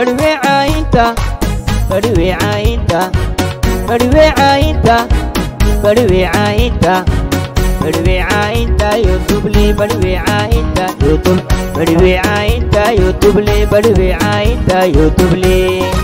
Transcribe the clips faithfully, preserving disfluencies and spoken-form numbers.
badweecaayinta badweecaayinta badweecaayinta badweecaayinta badweecaayinta youtube li badweecaayinta youtube badweecaayinta youtube li badweecaayinta youtube li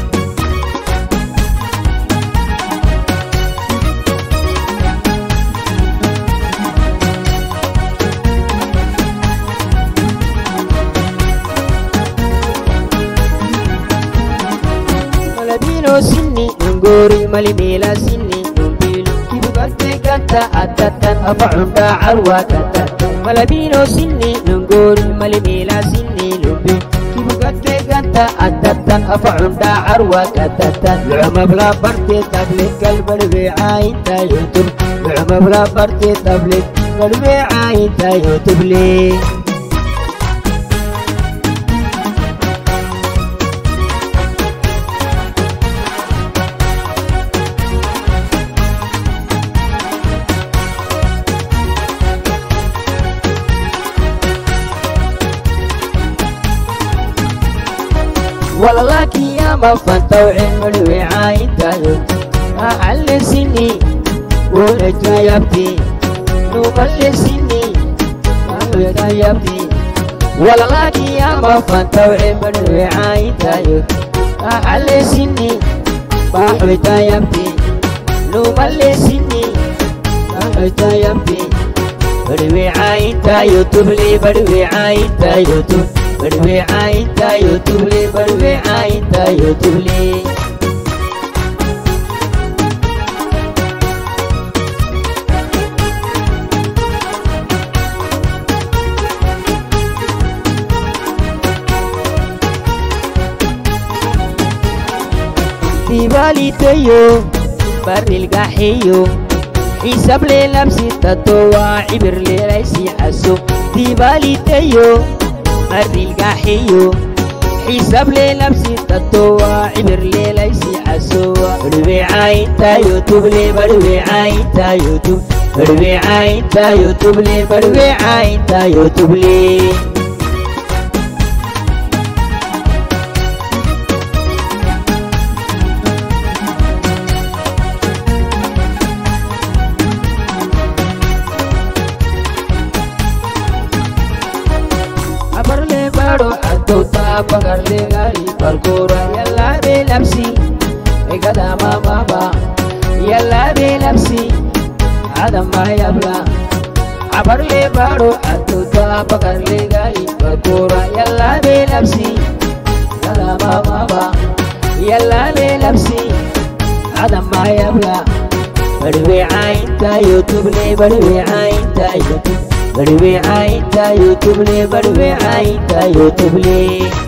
Sini nunguri mali mila sini numbilu kibu karte kata atatan apa unda arwa kata malabino sini nunguri mali mila sini numbilu kibu karte kata atatan apa unda arwa kata lama bla parti tablik kalbal bi'ainta youtube lama bla parti tablik kalbal bi'ainta youtube li والله يا ما فتوعين بالوعاية أحل سني ولجايبتي نوبل سني ولجايبتي والله يا ما فتوعين بالوعاية أحل سني ولجايبتي نوبل سني ولجايبتي بالوعاية يوتيوب لي بالوعاية يوتيوب badweecaayinta youtube li badweecaayinta youtube li dibalitayo baril gaxiyo حساب لي لبسي تطوع عبر لي ريسي حسو dibalitayo مري القاحيو حساب لي لبسي تطوع عبر لي ليسي عسوا بدويعاينتا يوتيوب لي بدويعاينتا يوتيوب بدويعاينتا يوتيوب لي بدويعاينتا يوتيوب لي Tota pagar legali parkura yalla be lapsi egada mama ba yalla be lapsi adam ma yabla abar le baro tota pagar legali parkura yalla be lapsi egada mama ba yalla be lapsi adam ma yabla badweecaayinta youtube le badweecaayinta youtube badweecaayinta youtube li badweecaayinta youtube li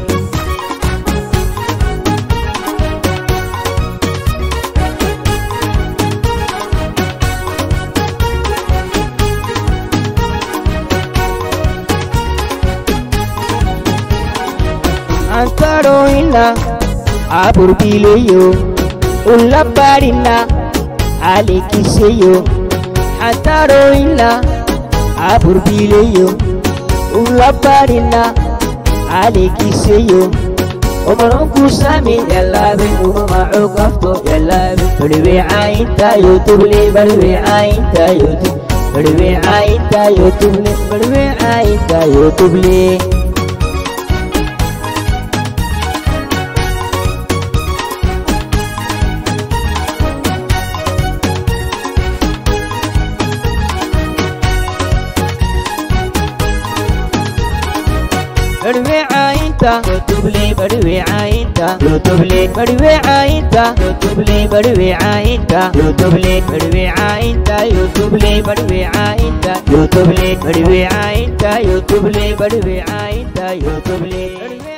antaro ina abur bileyo ulla barina alikiseyo antaro ina abur bileyo ulla barina alikiseyo umaronku sami yalabe umama cugafto yalabe badweecaayinta youtube li badweecaayinta youtube badweecaayinta youtube li badweecaayinta youtube li badweecaayinta youtube li badweecaayinta youtube li badweecaayinta youtube li badweecaayinta youtube li badweecaayinta youtube li badweecaayinta youtube li badweecaayinta youtube li badweecaayinta youtube li